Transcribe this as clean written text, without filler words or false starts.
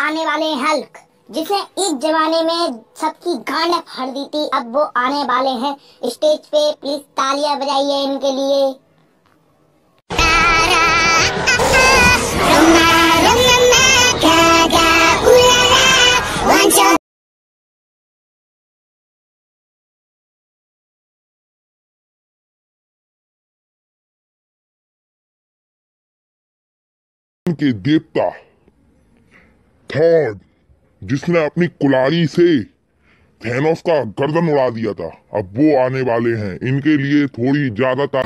आने वाले हैं हल्क, जिसने एक जमाने में सबकी गांड फाड़ दी थी। अब वो आने वाले हैं स्टेज पे। प्लीज तालियां बजाइए इनके लिए। के देवता थॉर, जिसने अपनी कुल्हाड़ी से थैनोस का गर्दन उड़ा दिया था, अब वो आने वाले हैं। इनके लिए थोड़ी ज्यादा